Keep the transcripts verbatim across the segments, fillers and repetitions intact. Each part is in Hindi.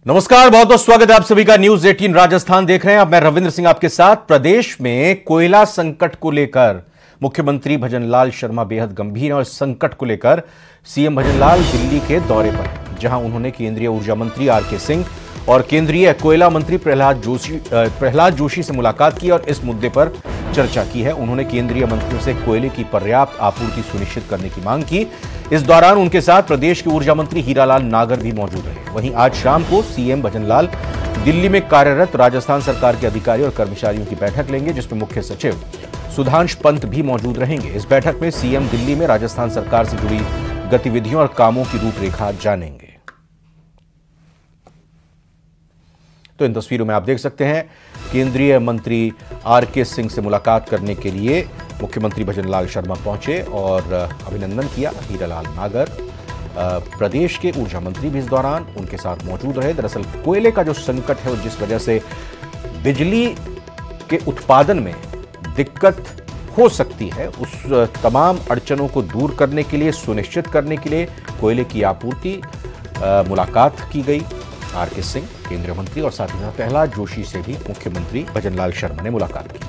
नमस्कार, बहुत बहुत स्वागत है आप सभी का। न्यूज अठारह राजस्थान देख रहे हैं। अब मैं रविंद्र सिंह आपके साथ। प्रदेश में कोयला संकट को लेकर मुख्यमंत्री भजनलाल शर्मा बेहद गंभीर हैं और इस संकट को लेकर सीएम भजनलाल दिल्ली के दौरे पर हैं, जहां उन्होंने केंद्रीय ऊर्जा मंत्री आर के सिंह और केंद्रीय कोयला मंत्री प्रहलाद जोशी प्रहलाद जोशी से मुलाकात की और इस मुद्दे पर चर्चा की है। उन्होंने केंद्रीय मंत्रियों से कोयले की पर्याप्त आपूर्ति सुनिश्चित करने की मांग की। इस दौरान उनके साथ प्रदेश के ऊर्जा मंत्री हीरालाल नागर भी मौजूद रहे। वहीं आज शाम को सीएम भजनलाल दिल्ली में कार्यरत राजस्थान सरकार के अधिकारियों और कर्मचारियों की बैठक लेंगे, जिसमें मुख्य सचिव सुधांश पंत भी मौजूद रहेंगे। इस बैठक में सीएम दिल्ली में राजस्थान सरकार से जुड़ी गतिविधियों और कामों की रूपरेखा जानेंगे। तो इन तस्वीरों में आप देख सकते हैं, केंद्रीय मंत्री आर के सिंह से मुलाकात करने के लिए मुख्यमंत्री भजनलाल शर्मा पहुंचे और अभिनंदन किया। हीरालाल नागर प्रदेश के ऊर्जा मंत्री भी इस दौरान उनके साथ मौजूद रहे। दरअसल कोयले का जो संकट है, जिस वजह से बिजली के उत्पादन में दिक्कत हो सकती है, उस तमाम अड़चनों को दूर करने के लिए, सुनिश्चित करने के लिए कोयले की आपूर्ति मुलाकात की गई। आर के सिंह केंद्रीय मंत्री और साथ ही साथ प्रहलाद जोशी से भी मुख्यमंत्री भजनलाल शर्मा ने मुलाकात की।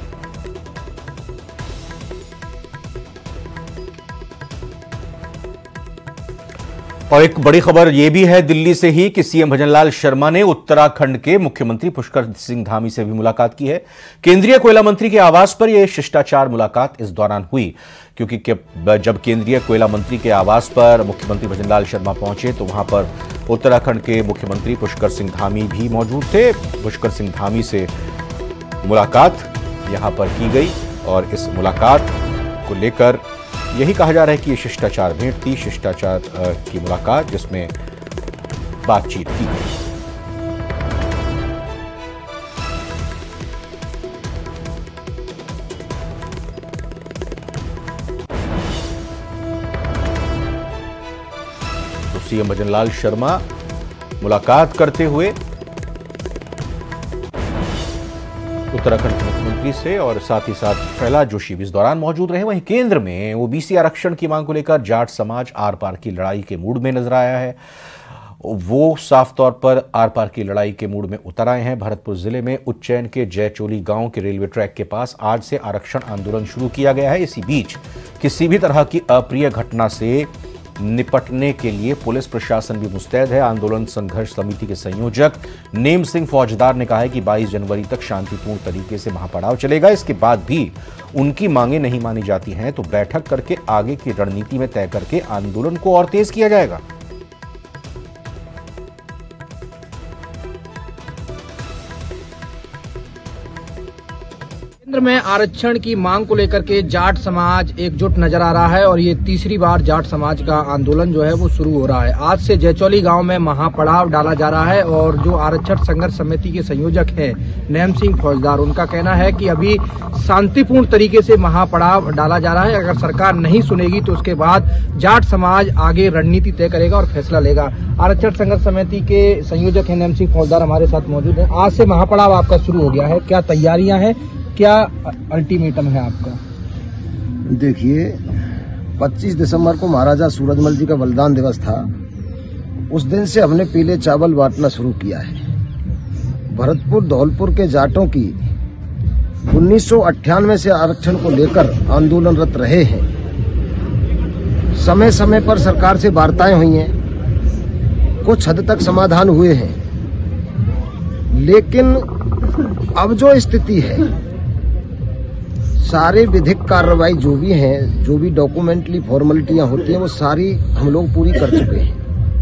और एक बड़ी खबर यह भी है दिल्ली से ही कि सीएम भजनलाल शर्मा ने उत्तराखंड के मुख्यमंत्री पुष्कर सिंह धामी से भी मुलाकात की है। केंद्रीय कोयला मंत्री के आवास पर यह शिष्टाचार मुलाकात इस दौरान हुई, क्योंकि जब केंद्रीय कोयला मंत्री के आवास पर मुख्यमंत्री भजनलाल शर्मा पहुंचे तो वहां पर उत्तराखंड के मुख्यमंत्री पुष्कर सिंह धामी भी मौजूद थे। पुष्कर सिंह धामी से मुलाकात यहां पर की गई और इस मुलाकात को लेकर यही कहा जा रहा है कि ये शिष्टाचार भेंट थी, शिष्टाचार की मुलाकात जिसमें बातचीत की गई। तो सीएम भजनलाल शर्मा मुलाकात करते हुए उत्तराखंड के मुख्यमंत्री से और साथ ही साथ प्रहलाद जोशी भी इस दौरान मौजूद रहे। वहीं केंद्र में ओबीसी आरक्षण की मांग को लेकर जाट समाज आर पार की लड़ाई के मूड में नजर आया है। वो साफ तौर पर आर पार की लड़ाई के मूड में उतर आए हैं। भरतपुर जिले में उज्जैन के जयचोली गांव के रेलवे ट्रैक के पास आज से आरक्षण आंदोलन शुरू किया गया है। इसी बीच किसी भी तरह की अप्रिय घटना से निपटने के लिए पुलिस प्रशासन भी मुस्तैद है। आंदोलन संघर्ष समिति के संयोजक नेम सिंह फौजदार ने कहा है कि बाईस जनवरी तक शांतिपूर्ण तरीके से महापड़ाव चलेगा। इसके बाद भी उनकी मांगें नहीं मानी जाती हैं तो बैठक करके आगे की रणनीति में तय करके आंदोलन को और तेज किया जाएगा। केंद्र में आरक्षण की मांग को लेकर के जाट समाज एकजुट नजर आ रहा है और ये तीसरी बार जाट समाज का आंदोलन जो है वो शुरू हो रहा है। आज से जयचोली गांव में महापड़ाव डाला जा रहा है और जो आरक्षण संघर्ष समिति के संयोजक हैं नेम सिंह फौजदार, उनका कहना है कि अभी शांतिपूर्ण तरीके से महापड़ाव डाला जा रहा है। अगर सरकार नहीं सुनेगी तो उसके बाद जाट समाज आगे रणनीति तय करेगा और फैसला लेगा। आरक्षण संघर्ष समिति के संयोजक है नेम सिंह फौजदार हमारे साथ मौजूद है। आज से महापड़ाव आपका शुरू हो गया है, क्या तैयारियां हैं, क्या अल्टीमेटम है आपका? देखिए, पच्चीस दिसंबर को महाराजा सूरजमल जी का बलिदान दिवस था। उस दिन से हमने पीले चावल बांटना शुरू किया है। भरतपुर धौलपुर के जाटों की उन्नीस सौ अट्ठानवे से आरक्षण को लेकर आंदोलनरत रहे हैं। समय समय पर सरकार से वार्ताएं हुई हैं, कुछ हद तक समाधान हुए हैं, लेकिन अब जो स्थिति है, सारे विधिक कार्रवाई जो भी हैं, जो भी डॉक्यूमेंटली फॉर्मेलिटियां होती हैं, वो सारी हम लोग पूरी कर चुके हैं।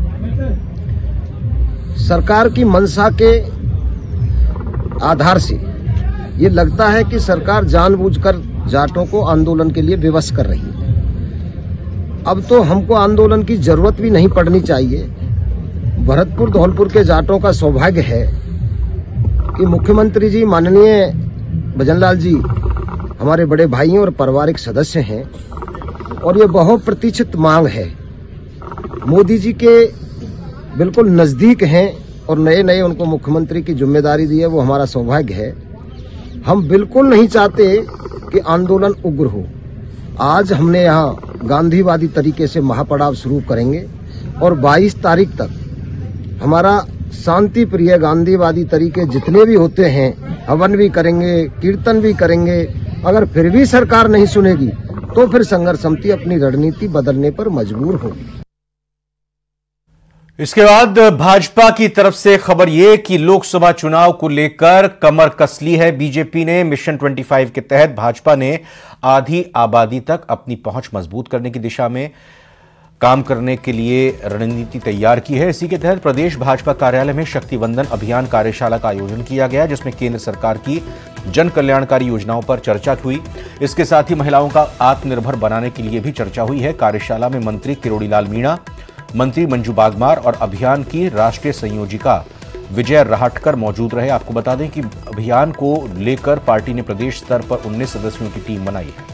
सरकार की मंशा के आधार से ये लगता है कि सरकार जानबूझकर जाटों को आंदोलन के लिए विवश कर रही है। अब तो हमको आंदोलन की जरूरत भी नहीं पड़नी चाहिए। भरतपुर धौलपुर के जाटों का सौभाग्य है कि मुख्यमंत्री जी माननीय भजनलाल जी हमारे बड़े भाई और पारिवारिक सदस्य हैं और ये बहुत प्रतीक्षित मांग है। मोदी जी के बिल्कुल नजदीक हैं और नए नए उनको मुख्यमंत्री की जिम्मेदारी दी है, वो हमारा सौभाग्य है। हम बिल्कुल नहीं चाहते कि आंदोलन उग्र हो। आज हमने यहाँ गांधीवादी तरीके से महापड़ाव शुरू करेंगे और बाईस तारीख तक हमारा शांति प्रिय गांधीवादी तरीके जितने भी होते हैं, हवन भी करेंगे, कीर्तन भी करेंगे। अगर फिर भी सरकार नहीं सुनेगी तो फिर संघर्ष समिति अपनी रणनीति बदलने पर मजबूर होगी। इसके बाद भाजपा की तरफ से खबर यह कि लोकसभा चुनाव को लेकर कमर कस ली है बीजेपी ने। मिशन पच्चीस के तहत भाजपा ने आधी आबादी तक अपनी पहुंच मजबूत करने की दिशा में काम करने के लिए रणनीति तैयार की है। इसी के तहत प्रदेश भाजपा कार्यालय में शक्ति वंदन अभियान कार्यशाला का आयोजन किया गया, जिसमें केंद्र सरकार की जन कल्याणकारी योजनाओं पर चर्चा हुई। इसके साथ ही महिलाओं का आत्मनिर्भर बनाने के लिए भी चर्चा हुई है। कार्यशाला में मंत्री किरोड़ीलाल मीणा, मंत्री मंजू बागमार और अभियान की राष्ट्रीय संयोजिका विजय राहटकर मौजूद रहे। आपको बता दें कि अभियान को लेकर पार्टी ने प्रदेश स्तर पर उन्नीस सदस्यों की टीम बनाई है।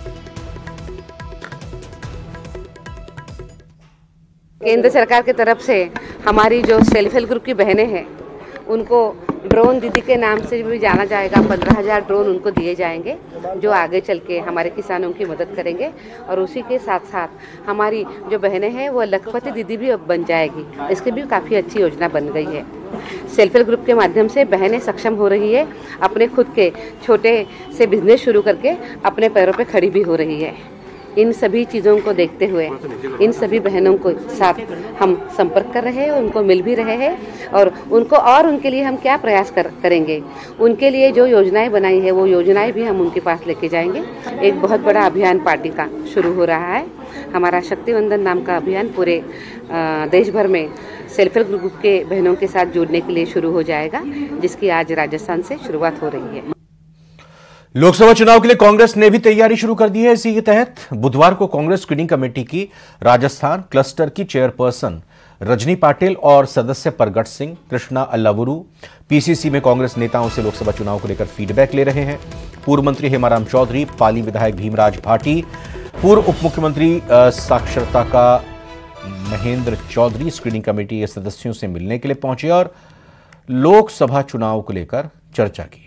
केंद्र सरकार की तरफ से हमारी जो सेल्फ हेल्प ग्रुप की बहनें हैं उनको ड्रोन दीदी के नाम से भी जाना जाएगा। पंद्रह हजार ड्रोन उनको दिए जाएंगे जो आगे चल के हमारे किसानों की मदद करेंगे। और उसी के साथ साथ हमारी जो बहनें हैं वो लखपति दीदी भी अब बन जाएगी। इसकी भी काफ़ी अच्छी योजना बन गई है। सेल्फ हेल्प ग्रुप के माध्यम से बहनें सक्षम हो रही है, अपने खुद के छोटे से बिजनेस शुरू करके अपने पैरों पे खड़ी भी हो रही है। इन सभी चीज़ों को देखते हुए इन सभी बहनों को साथ हम संपर्क कर रहे हैं, उनको मिल भी रहे हैं और उनको और उनके लिए हम क्या प्रयास कर, करेंगे उनके लिए जो योजनाएं बनाई है वो योजनाएं भी हम उनके पास लेके जाएंगे। एक बहुत बड़ा अभियान पार्टी का शुरू हो रहा है। हमारा शक्ति वंदन नाम का अभियान पूरे देश भर में सेल्फ हेल्प ग्रुप के बहनों के साथ जुड़ने के लिए शुरू हो जाएगा, जिसकी आज राजस्थान से शुरुआत हो रही है। लोकसभा चुनाव के लिए कांग्रेस ने भी तैयारी शुरू कर दी है। इसी के तहत बुधवार को कांग्रेस स्क्रीनिंग कमेटी की राजस्थान क्लस्टर की चेयरपर्सन रजनी पाटिल और सदस्य परगट सिंह, कृष्णा अल्लावुरु पीसीसी में कांग्रेस नेताओं से लोकसभा चुनाव को लेकर फीडबैक ले रहे हैं। पूर्व मंत्री हेमाराम चौधरी, पाली विधायक भीमराज भाटी, पूर्व उप मुख्यमंत्री साक्षरता का महेंद्र चौधरी स्क्रीनिंग कमेटी के सदस्यों से मिलने के लिए पहुंचे और लोकसभा चुनाव को लेकर चर्चा की।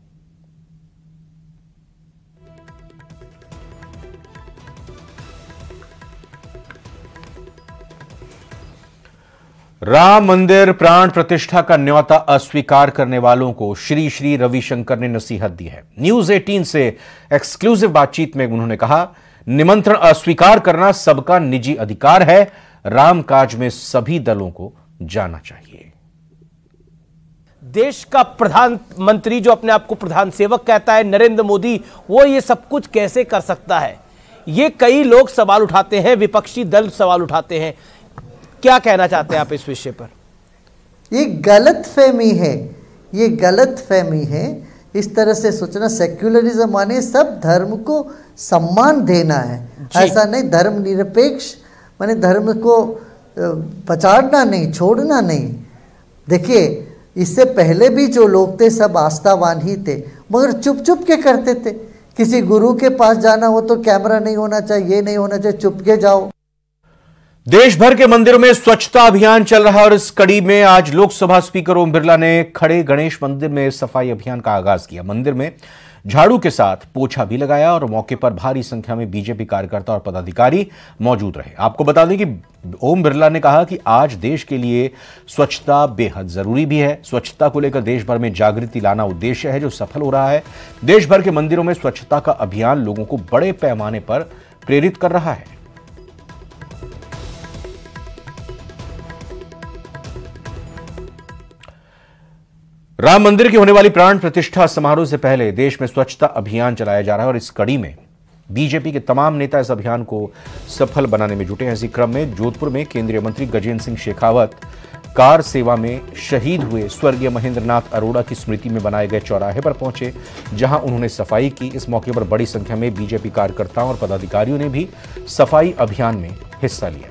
राम मंदिर प्राण प्रतिष्ठा का न्योता अस्वीकार करने वालों को श्री श्री रविशंकर ने नसीहत दी है। न्यूज अठारह से एक्सक्लूसिव बातचीत में उन्होंने कहा, निमंत्रण अस्वीकार करना सबका निजी अधिकार है। राम काज में सभी दलों को जाना चाहिए। देश का प्रधानमंत्री जो अपने आप को प्रधान सेवक कहता है, नरेंद्र मोदी, वो ये सब कुछ कैसे कर सकता है? ये कई लोग सवाल उठाते हैं, विपक्षी दल सवाल उठाते हैं। क्या कहना चाहते हैं आप इस विषय पर? ये गलत फहमी है, ये गलत फहमी है। इस तरह से सोचना, सेक्युलरिज्म माने सब धर्म को सम्मान देना है, ऐसा नहीं। धर्म निरपेक्ष माने धर्म को पछाड़ना नहीं, छोड़ना नहीं। देखिए, इससे पहले भी जो लोग थे सब आस्थावान ही थे, मगर चुप चुप के करते थे। किसी गुरु के पास जाना हो तो कैमरा नहीं होना चाहिए, ये नहीं होना चाहिए, चुप के जाओ। देश भर के मंदिरों में स्वच्छता अभियान चल रहा है और इस कड़ी में आज लोकसभा स्पीकर ओम बिरला ने खड़े गणेश मंदिर में सफाई अभियान का आगाज किया। मंदिर में झाड़ू के साथ पोछा भी लगाया और मौके पर भारी संख्या में बीजेपी कार्यकर्ता और पदाधिकारी मौजूद रहे। आपको बता दें कि ओम बिरला ने कहा कि आज देश के लिए स्वच्छता बेहद जरूरी भी है। स्वच्छता को लेकर देश भर में जागृति लाना उद्देश्य है जो सफल हो रहा है। देश भर के मंदिरों में स्वच्छता का अभियान लोगों को बड़े पैमाने पर प्रेरित कर रहा है। राम मंदिर की होने वाली प्राण प्रतिष्ठा समारोह से पहले देश में स्वच्छता अभियान चलाया जा रहा है और इस कड़ी में बीजेपी के तमाम नेता इस अभियान को सफल बनाने में जुटे हैं। इसी क्रम में जोधपुर में केंद्रीय मंत्री गजेंद्र सिंह शेखावत कार सेवा में शहीद हुए स्वर्गीय महेंद्र नाथ अरोड़ा की स्मृति में बनाए गए चौराहे पर पहुंचे, जहां उन्होंने सफाई की। इस मौके पर बड़ी संख्या में बीजेपी कार्यकर्ताओं और पदाधिकारियों ने भी सफाई अभियान में हिस्सा लिया।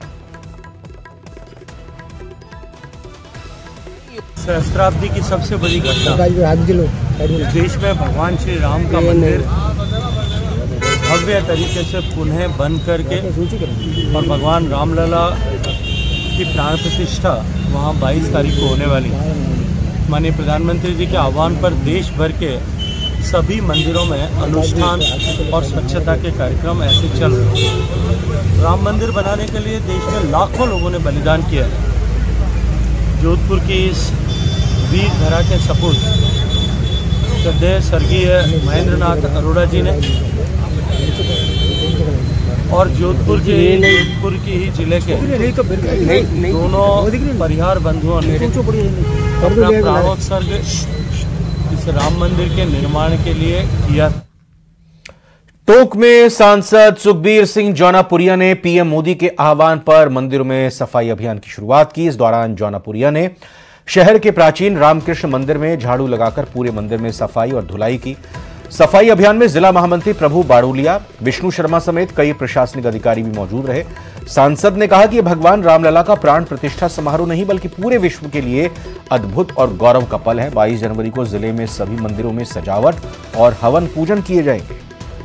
सहस्त्राब्दी की सबसे बड़ी घटना, देश में भगवान श्री राम का मंदिर भव्य तरीके से पुनः बन करके और भगवान रामलला की प्राण प्रतिष्ठा वहाँ बाईस तारीख को होने वाली। माननीय प्रधानमंत्री जी के आह्वान पर देश भर के सभी मंदिरों में अनुष्ठान और स्वच्छता के कार्यक्रम ऐसे चल रहे हैं। राम मंदिर बनाने के लिए देश में लाखों लोगों ने बलिदान किया है। जोधपुर की इस वीर धरा के सपूत श्रद्धेय स्वर्गीय महेंद्र नाथ अरोड़ा जी ने और जोधपुर के जोधपुर की ही जिले के दोनों परिवार बंधुओं ने अपना प्राणोत्सर्ग इस राम मंदिर के निर्माण के लिए किया। टोंक में सांसद सुखबीर सिंह जौनापुरिया ने पीएम मोदी के आह्वान पर मंदिरों में सफाई अभियान की शुरुआत की। इस दौरान जौनापुरिया ने शहर के प्राचीन रामकृष्ण मंदिर में झाड़ू लगाकर पूरे मंदिर में सफाई और धुलाई की। सफाई अभियान में जिला महामंत्री प्रभु बाड़ोलिया, विष्णु शर्मा समेत कई प्रशासनिक अधिकारी भी मौजूद रहे। सांसद ने कहा कि भगवान रामलला का प्राण प्रतिष्ठा समारोह नहीं बल्कि पूरे विश्व के लिए अद्भुत और गौरव का पल है। बाईस जनवरी को जिले में सभी मंदिरों में सजावट और हवन पूजन किए जाएंगे।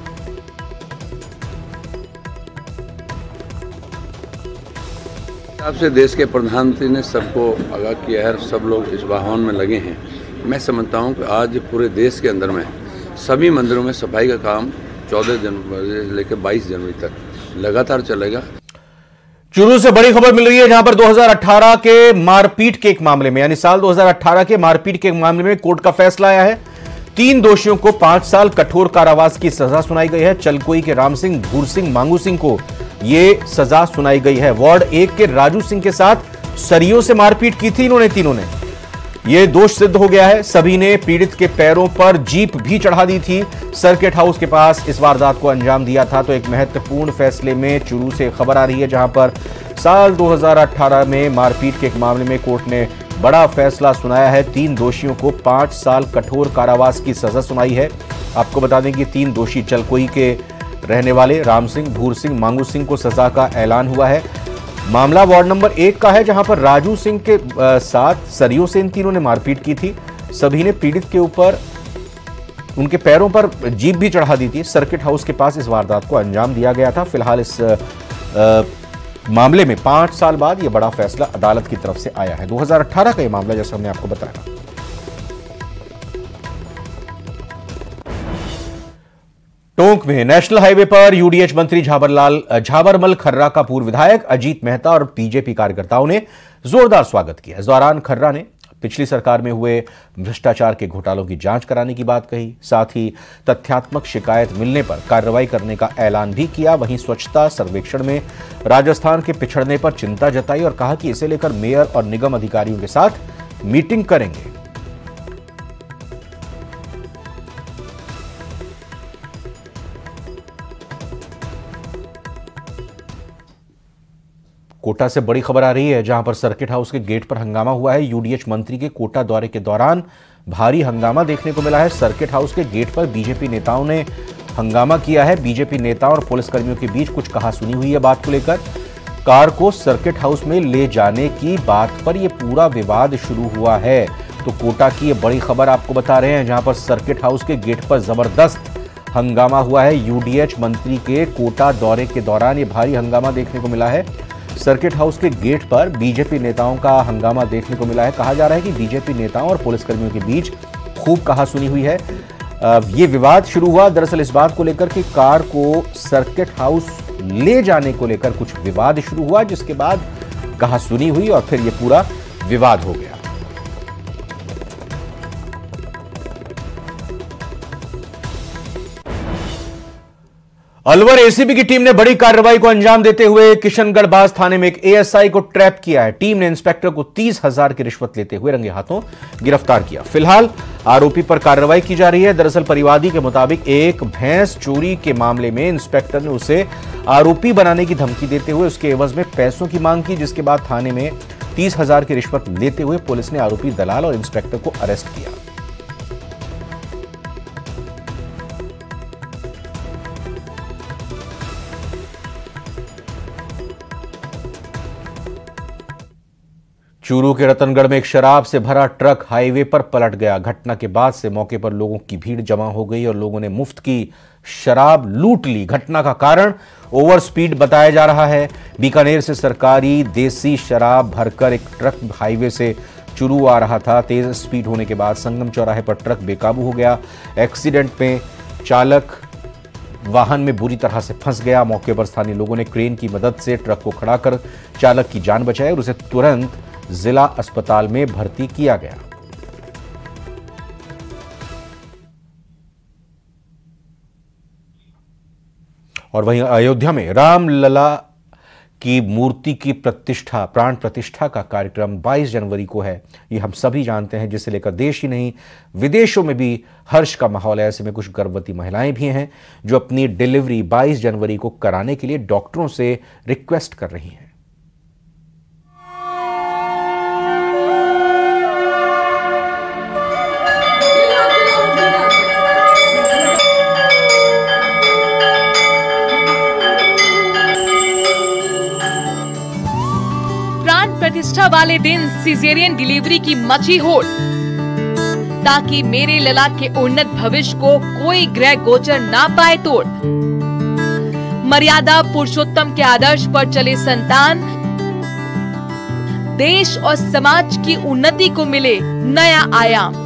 आपसे देश के प्रधानमंत्री ने सबको आगाह किया है, सब लोग इस आह्वान में लगे हैं। मैं समझता हूं कि आज पूरे देश के अंदर में सभी मंदिरों में सफाई का काम चौदह जनवरी से लेकर बाईस जनवरी तक लगातार चलेगा। चूरू से बड़ी खबर मिल रही है, जहां पर दो हज़ार अठारह के मारपीट के एक मामले में यानी साल दो हज़ार अठारह के मारपीट के एक मामले में कोर्ट का फैसला आया है। तीन दोषियों को पांच साल कठोर कारावास की सजा सुनाई गई है। चलकोई के राम सिंह, भूर सिंह, मांगू सिंह को यह सजा सुनाई गई है। वार्ड एक के राजू सिंह के साथ सरियों से मारपीट की थी इन्होंने तीनों ने। यह दोष सिद्ध हो गया है। सभी ने पीड़ित के पैरों पर जीप भी चढ़ा दी थी। सर्किट हाउस के पास इस वारदात को अंजाम दिया था। तो एक महत्वपूर्ण फैसले में चूरू से खबर आ रही है, जहां पर साल दो हज़ार अठारह में मारपीट के एक मामले में कोर्ट ने बड़ा फैसला सुनाया है। तीन दोषियों को पांच साल कठोर कारावास की सजा सुनाई है। आपको बता दें कि तीन दोषी चलकोई के रहने वाले राम सिंह, भूर सिंह, मांगू सिंह को सजा का ऐलान हुआ है। मामला वार्ड नंबर एक का है, जहां पर राजू सिंह के साथ सरियों से इन तीनों ने मारपीट की थी। सभी ने पीड़ित के ऊपर उनके पैरों पर जीप भी चढ़ा दी थी। सर्किट हाउस के पास इस वारदात को अंजाम दिया गया था। फिलहाल इस आ, मामले में पांच साल बाद यह बड़ा फैसला अदालत की तरफ से आया है। दो हज़ार अठारह का यह मामला, जैसा हमने आपको बताया। टोंक में नेशनल हाईवे पर यूडीएच मंत्री झाबरलाल झाबरमल खर्रा का पूर्व विधायक अजीत मेहता और बीजेपी कार्यकर्ताओं ने जोरदार स्वागत किया। इस दौरान खर्रा ने पिछली सरकार में हुए भ्रष्टाचार के घोटालों की जांच कराने की बात कही। साथ ही तथ्यात्मक शिकायत मिलने पर कार्रवाई करने का ऐलान भी किया। वहीं स्वच्छता सर्वेक्षण में राजस्थान के पिछड़ने पर चिंता जताई और कहा कि इसे लेकर मेयर और निगम अधिकारियों के साथ मीटिंग करेंगे। कोटा से बड़ी खबर आ रही है, जहां पर सर्किट हाउस के गेट पर हंगामा हुआ है। यूडीएच मंत्री के कोटा दौरे के दौरान भारी हंगामा देखने को मिला है। सर्किट हाउस के गेट पर बीजेपी नेताओं ने हंगामा किया है। बीजेपी नेताओं और पुलिसकर्मियों के बीच कुछ कहासुनी हुई है बात को लेकर। कार को सर्किट हाउस में ले जाने की बात पर यह पूरा विवाद शुरू हुआ है। तो कोटा की यह बड़ी खबर आपको बता रहे हैं, जहां पर सर्किट हाउस के गेट पर जबरदस्त हंगामा हुआ है। यूडीएच मंत्री के कोटा दौरे के दौरान यह भारी हंगामा देखने को मिला है। सर्किट हाउस के गेट पर बीजेपी नेताओं का हंगामा देखने को मिला है। कहा जा रहा है कि बीजेपी नेताओं और पुलिसकर्मियों के बीच खूब कहासुनी हुई है। ये विवाद शुरू हुआ दरअसल इस बात को लेकर कि कार को सर्किट हाउस ले जाने को लेकर कुछ विवाद शुरू हुआ, जिसके बाद कहासुनी हुई और फिर यह पूरा विवाद हो गया। अलवर एसीबी की टीम ने बड़ी कार्रवाई को अंजाम देते हुए किशनगढ़ बाज थाने में एक एएसआई को ट्रैप किया है। टीम ने इंस्पेक्टर को तीस हजार की रिश्वत लेते हुए रंगे हाथों गिरफ्तार किया। फिलहाल आरोपी पर कार्रवाई की जा रही है। दरअसल परिवादी के मुताबिक एक भैंस चोरी के मामले में इंस्पेक्टर ने उसे आरोपी बनाने की धमकी देते हुए उसके एवज में पैसों की मांग की, जिसके बाद थाने में तीस हजार की रिश्वत लेते हुए पुलिस ने आरोपी दलाल और इंस्पेक्टर को अरेस्ट किया। चूरू के रतनगढ़ में एक शराब से भरा ट्रक हाईवे पर पलट गया। घटना के बाद से मौके पर लोगों की भीड़ जमा हो गई और लोगों ने मुफ्त की शराब लूट ली। घटना का कारण ओवर स्पीड बताया जा रहा है। बीकानेर से सरकारी देसी शराब भरकर एक ट्रक हाईवे से चूरू आ रहा था। तेज स्पीड होने के बाद संगम चौराहे पर ट्रक बेकाबू हो गया। एक्सीडेंट में चालक वाहन में बुरी तरह से फंस गया। मौके पर स्थानीय लोगों ने क्रेन की मदद से ट्रक को खड़ा कर चालक की जान बचाई और उसे तुरंत जिला अस्पताल में भर्ती किया गया। और वहीं अयोध्या में रामलला की मूर्ति की प्रतिष्ठा, प्राण प्रतिष्ठा का कार्यक्रम बाईस जनवरी को है। ये हम सभी जानते हैं, जिसे लेकर देश ही नहीं विदेशों में भी हर्ष का माहौल है। ऐसे में कुछ गर्भवती महिलाएं भी हैं जो अपनी डिलीवरी बाईस जनवरी को कराने के लिए डॉक्टरों से रिक्वेस्ट कर रही हैं। प्रतिष्ठा वाले दिन सिजेरियन डिलीवरी की मची होड़, ताकि मेरे लला के उन्नत भविष्य को कोई ग्रह गोचर ना पाए तोड़। मर्यादा पुरुषोत्तम के आदर्श पर चले संतान, देश और समाज की उन्नति को मिले नया आयाम।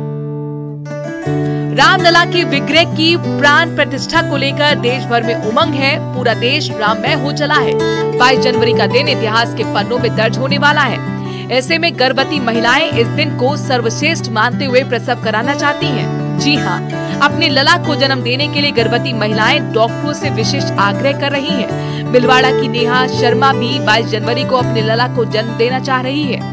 रामलला के विग्रह की प्राण प्रतिष्ठा को लेकर देश भर में उमंग है। पूरा देश राममय हो चला है। बाईस जनवरी का दिन इतिहास के पन्नों में दर्ज होने वाला है। ऐसे में गर्भवती महिलाएं इस दिन को सर्वश्रेष्ठ मानते हुए प्रसव कराना चाहती हैं। जी हाँ, अपने लला को जन्म देने के लिए गर्भवती महिलाएं डॉक्टरों से विशेष आग्रह कर रही हैं। भिलवाड़ा की नेहा शर्मा भी बाईस जनवरी को अपने लला को जन्म देना चाह रही है।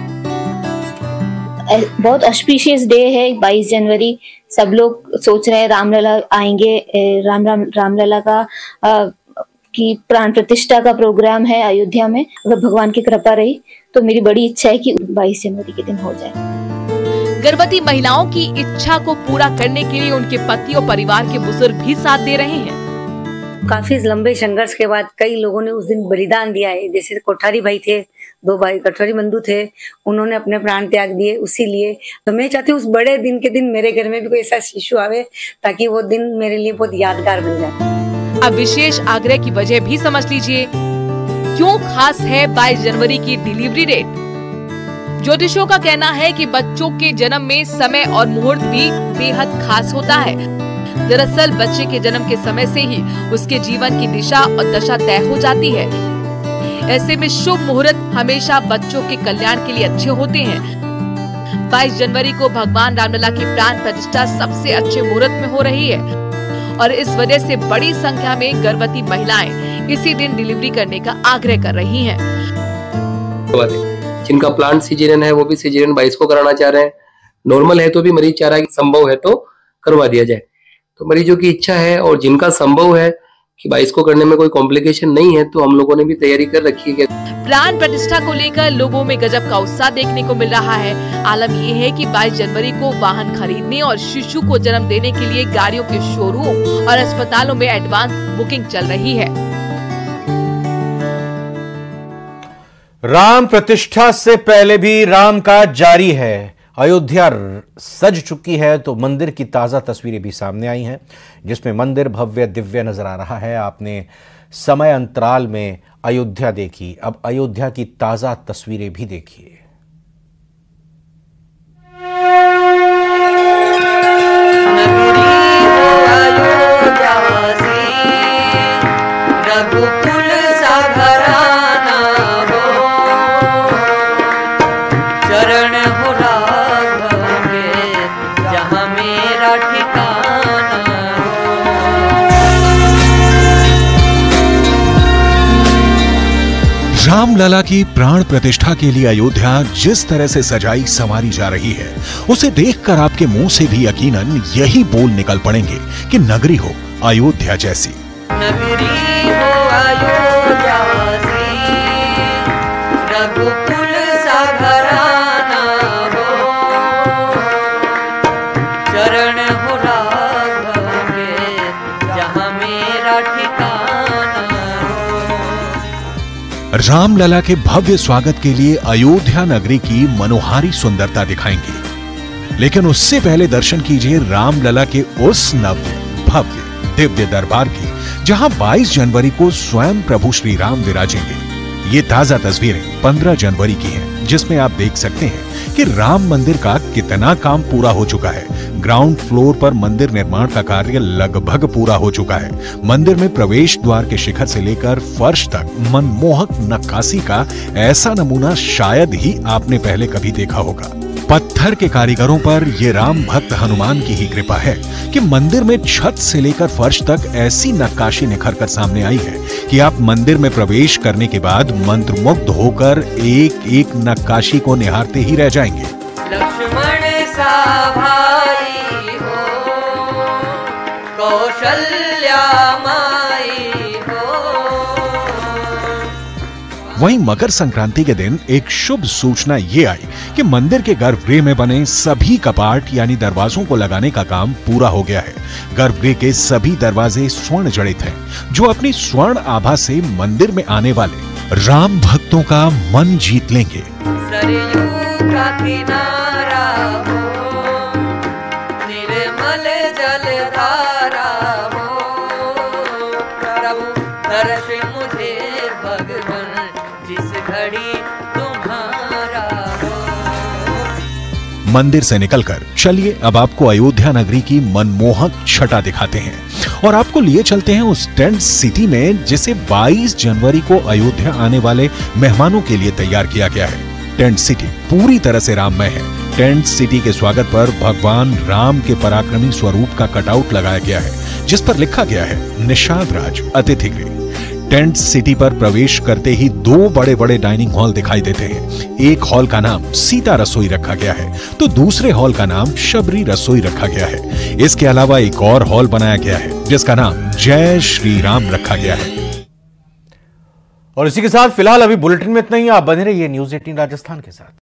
बहुत ऑस्पिशियस डे है बाईस जनवरी। सब लोग सोच रहे हैं रामलला आएंगे। राम राम रामलला का आ, की प्राण प्रतिष्ठा का प्रोग्राम है अयोध्या में। अगर भगवान की कृपा रही तो मेरी बड़ी इच्छा है कि बाईस जनवरी के दिन हो जाए। गर्भवती महिलाओं की इच्छा को पूरा करने के लिए उनके पति और परिवार के बुजुर्ग भी साथ दे रहे हैं। काफी लंबे संघर्ष के बाद कई लोगों ने उस दिन बलिदान दिया है। जैसे कोठारी भाई थे, दो भाई कठोरी बंधु थे, उन्होंने अपने प्राण त्याग दिए उसी लिए। तो मैं चाहती हूँ उस बड़े दिन के दिन मेरे घर में भी कोई ऐसा शिशु आवे ताकि वो दिन मेरे लिए बहुत यादगार बन जाए। अब विशेष आग्रह की वजह भी समझ लीजिए, क्यों खास है बाईस जनवरी की डिलीवरी डेट। ज्योतिषियों का कहना है कि बच्चों के जन्म में समय और मुहूर्त भी बेहद खास होता है। दरअसल बच्चे के जन्म के समय से ही उसके जीवन की दिशा और दशा तय हो जाती है। ऐसे में शुभ मुहूर्त हमेशा बच्चों के कल्याण के लिए अच्छे होते हैं। बाईस जनवरी को भगवान रामलला की प्राण प्रतिष्ठा सबसे अच्छे मुहूर्त में हो रही है और इस वजह से बड़ी संख्या में गर्भवती महिलाएं इसी दिन डिलीवरी करने का आग्रह कर रही हैं। जिनका प्लान सिजेरियन है वो भी सिजेरियन बाईस को कराना चाह रहे हैं। नॉर्मल है तो भी मरीज चाह रहा है कि संभव है तो करवा दिया जाए। तो मरीजों की इच्छा है और जिनका संभव है कि बाईस को करने में कोई कॉम्प्लिकेशन नहीं है तो हम लोगों ने भी तैयारी कर रखी है। प्राण प्रतिष्ठा को लेकर लोगों में गजब का उत्साह देखने को मिल रहा है। आलम ये है कि बाईस जनवरी को वाहन खरीदने और शिशु को जन्म देने के लिए गाड़ियों के शोरूम और अस्पतालों में एडवांस बुकिंग चल रही है। राम प्रतिष्ठा से पहले भी राम का जारी है। अयोध्या सज चुकी है तो मंदिर की ताजा तस्वीरें भी सामने आई हैं, जिसमें मंदिर भव्य दिव्य नजर आ रहा है। आपने समय अंतराल में अयोध्या देखी, अब अयोध्या की ताजा तस्वीरें भी देखिए। रामलला की प्राण प्रतिष्ठा के लिए अयोध्या जिस तरह से सजाई संवारी जा रही है, उसे देखकर आपके मुंह से भी यकीनन यही बोल निकल पड़ेंगे कि नगरी हो अयोध्या जैसी। नगरी हो अयोध्या सी, रघुकुल सा घराना हो, चरण हो राघव के जहां मेरा ठिकाना। रामलला के भव्य स्वागत के लिए अयोध्या नगरी की मनोहारी सुंदरता दिखाएंगे, लेकिन उससे पहले दर्शन कीजिए रामलला के उस नव्य भव्य दिव्य दरबार की, जहां बाईस जनवरी को स्वयं प्रभु श्री राम विराजेंगे। ये ताजा तस्वीरें पंद्रह जनवरी की हैं, जिसमें आप देख सकते हैं कि राम मंदिर का कितना काम पूरा हो चुका है। ग्राउंड फ्लोर पर मंदिर निर्माण का कार्य लगभग पूरा हो चुका है। मंदिर में प्रवेश द्वार के शिखर से लेकर फर्श तक मनमोहक नक्काशी का ऐसा नमूना शायद ही आपने पहले कभी देखा होगा। पत्थर के कारीगरों पर ये राम भक्त हनुमान की ही कृपा है कि मंदिर में छत से लेकर फर्श तक ऐसी नक्काशी निखर कर सामने आई है कि आप मंदिर में प्रवेश करने के बाद मंत्रमुग्ध होकर एक एक नक्काशी को निहारते ही रह जाएंगे। लक्ष्मण सा भाई हो, कौशल्या माई हो। वहीं मकर संक्रांति के दिन एक शुभ सूचना ये आई कि मंदिर के गर्भगृह में बने सभी कपाट यानी दरवाजों को लगाने का काम पूरा हो गया है। गर्भगृह के सभी दरवाजे स्वर्ण जड़ित हैं, जो अपनी स्वर्ण आभा से मंदिर में आने वाले राम भक्तों का मन जीत लेंगे। सरयू का किनारा हो, निर्मल जलधारा हो, प्रभु दर्श मुझे भगवान जिस घड़ी तुम्हारा हो। मंदिर से निकलकर चलिए अब आपको अयोध्या नगरी की मनमोहक छटा दिखाते हैं और आपको लिए चलते हैं उस टेंट सिटी में जिसे बाईस जनवरी को अयोध्या आने वाले मेहमानों के लिए तैयार किया गया है। टेंट सिटी पूरी तरह से राममय है। टेंट सिटी के स्वागत पर भगवान राम के पराक्रमी स्वरूप का कटआउट लगाया गया है, जिस पर लिखा गया है निषाद राज अतिथि गृह। टेंट सिटी पर प्रवेश करते ही दो बड़े बड़े डाइनिंग हॉल दिखाई देते हैं। एक हॉल का नाम सीता रसोई रखा गया है तो दूसरे हॉल का नाम शबरी रसोई रखा गया है। इसके अलावा एक और हॉल बनाया गया है जिसका नाम जय श्री राम रखा गया है। और इसी के साथ फिलहाल अभी बुलेटिन में इतना ही। आप बने रहिए न्यूज़ अठारह राजस्थान के साथ।